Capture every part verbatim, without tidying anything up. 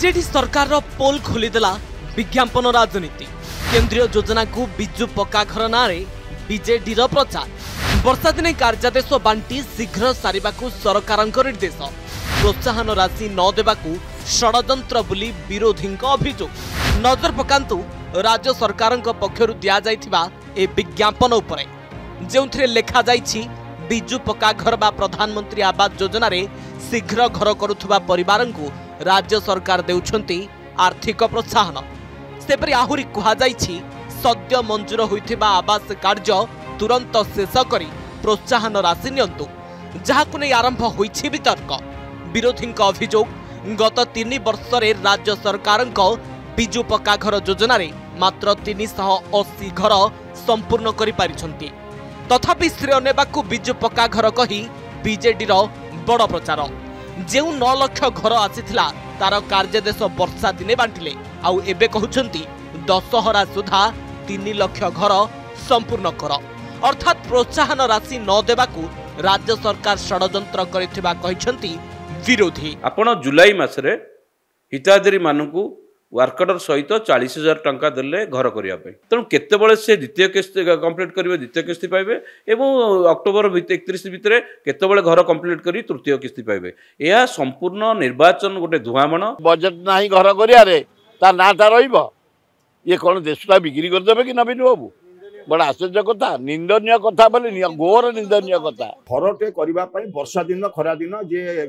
BJD सरकार पोल खोलीदेला विज्ञापन राजनीति। केंद्रीय योजना को बिजु पक्का घर ना बीजेडी प्रचार। वर्षा दिने कार्यादेश बांटी शीघ्र सारिबाकू सरकार निर्देश। प्रोत्साहन राशि न देबाकू षडयंत्र बोली विरोधी अभियोग। नजर पकांतु राज्य सरकार पक्षरु दिया जाइथिबा ए विज्ञापन उपरे जेउथिरे लेखा जाइछि बिजु पक्का घर बा प्रधानमंत्री आवास योजना रे शीघ्र घर करुथुबा परिवारन को राज्य सरकार देउछंती आर्थिक प्रोत्साहन। सेपरि आहुरी कुहा जाइछि सद्य मंजूर होइथिबा आवास कार्य तुरंत शेष करी प्रोत्साहन राशि नियंतु। जहाकु नै आरंभ होइछि वितर्क। विरोधी अभियोग गत तीन वर्ष रे राज्य सरकार बिजु पक्का घर योजना रे मात्र तीन सौ अस्सी घर संपूर्ण करि पारिछंती। तथापि श्रेय नेबाकू बिजु पक्का घर कही बीजेडी रो बड़ प्रचार। जेउ नौ लाख घर आसीथिला तार कार्यादेश वर्षा दिने बांटिले आउ एबे कहउछंती दशहरा सुधा तीन लाख घर संपूर्ण कर। अर्थात प्रोत्साहन राशि न देबाकू राज्य सरकार षडयंत्र करिथिबा कहिसंती विरोधी। आपण जुलाई मासरे हिताधिकारी मानकू वर्कर सहित चालीस हजार टंका देले घर करिया पे। तेणु केतेबेले से द्वितीय किस्त कंप्लीट करिवे द्वितीय किस्त पाइबे एवं अक्टोबर एकतीस भितर केतेबेले घर कंप्लीट करी तृतीय किस्त पाइबे। यह संपूर्ण निर्वाचन गोटे धुआमण। बजेट नाही घर करिया रे ता नाटा रहिबो। ये कोन देशटा बिक्री कर देबे कि नबीन बाबू? बड़ा आश्चर्य कथा, निंदनीय कथा बोले घोर निंदनीय कथा। घरटे करबा पई वर्षा दिन खरा दिन जे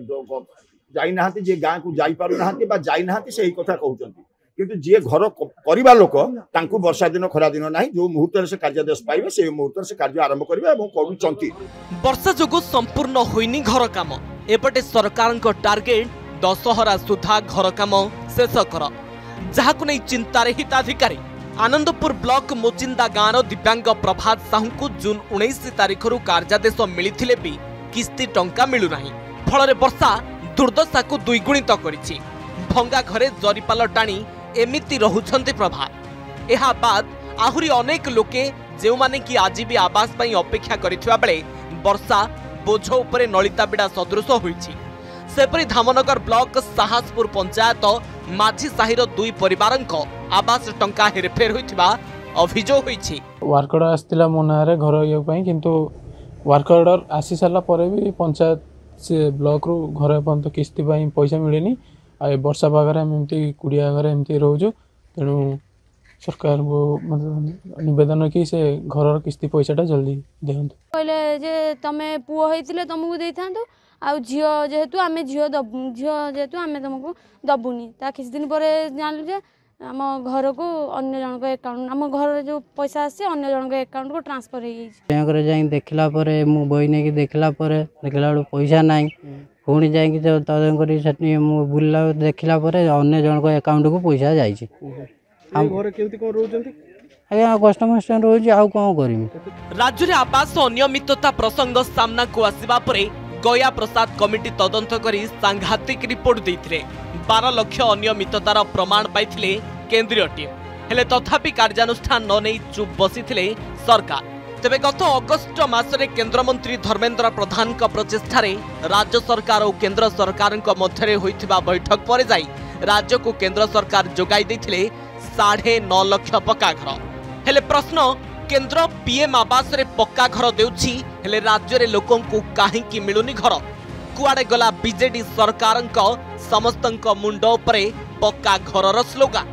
जाई नाहांती जे गाँ को जाई पारु नाहांती बा जाई नाहांती सेही कथा कहउचंती। किंतु जे घर करबा लोक तांकू वर्षा दिन खरा दिन नाही जो मुहूर्त से कार्यादेश पाइबे से मुहूर्त से कार्य आरंभ करिवे एवं करूचंती। वर्षा जोगु संपूर्ण होइनी घर काम। एपटे सरकार को टार्गेट दशहरा सुधा घर काम शेष कर। जहाकु नै चिंतारे हिताधिकारी। आनंदपुर ब्लॉक मोचिंदा गाँव दिव्यांग प्रभात साहू को जून उन्नीस तारिख रु कार्यादेश मिलिथिले भी किस्ती टंका मिलु नाही। फल वर्षा दुर्दशा को दुईगुणित करिछि। भंगा घरे जरीपाल टाणी एमिति रहुछन्ते प्रभात। एहा बाद आहुरी अनेक लोके जेउ माने कि आज भी आवास पई अपेक्षा करिथिबा बेले वर्षा बोझ उपरे नलिता बिडा सदृश होइछि। सेपरि धामनगर ब्लॉक साहसपुर पंचायत माझी साहिर दुई परिवारक आवास टंका हेरफेर होइथिबा अभियोग होइछि। वर्क ऑर्डर आस्तिला मोनारे घर यो पई किंतु वर्क ऑर्डर आसी साला परे भी पंचायत से ब्लॉक रु घर पंत किस्ती पई पैसा मिलेनी। आ वर्षा पागरे एमती कुड़िया घर एमती रोजु। तेणु सरकार को मतलब निवेदन कि से घर किस्ती पैसाटा जल्दी देहंतु। कहले जे तमे पुओ हेतिले तुमको देइथांतो आ झियो जेहेतु आमे झियो दबु झियो जेहेतु आमे तुमको दबुनी। ता किछ दिन परे जानलु जे आम घर को अन्य जन को अकाउंट आम घर जो पैसा आसे अन्य जन को अकाउंट को ट्रांसफर हे बैंक रे जाई देखला परे मु बई ने कि देखला परे देखला पैसा नाही पुणी जाई जो तदन करी सटनी मु बुल्ला देखला परे अन्य जन को अकाउंट को पैसा जाई छी। हम घर केमती कोन रहउचंती आया कस्टमर स्टैंड रोज आउ कोन करिमी। राज्य रे आवास अनियमितता प्रसंग सामना को आसीबा परे गया प्रसाद कमिटी तदंत करी सांघातिक रिपोर्ट देथिले। बारह लाख अनियमिततार प्रमाण पाइथिले केंद्रीय टीम। हेले तथापि कार्यानुष्ठान न नै चुप बसिथिले सरकार। तेबे गत अगस्ट मासरे केंद्र मंत्री धर्मेंद्र प्रधान का प्रचेष्टा रे राज्य सरकार और केंद्र सरकार मध्य होइथिबा बैठक पर जाई राज्य को केंद्र सरकार जोगाई देथिले साढ़े नौ लाख पक्का घर। हेले प्रश्न केंद्र पीएम आवास रे पक्का घर देउछि हेले राज्य रे लोकन को काहेकि मिलुनी घर? कुआडे गला बीजेडी सरकार समस्तंक मुंड उपरे पक्का घरर स्लोगान।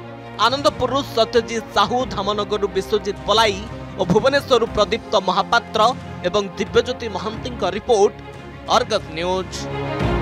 आनंदपुर सत्यजित साहू, धामनगर विश्वजित पलाई और भुवनेश्वर प्रदीप्त महापात्र एवं Dibyajyoti Mohanty report, Argus news.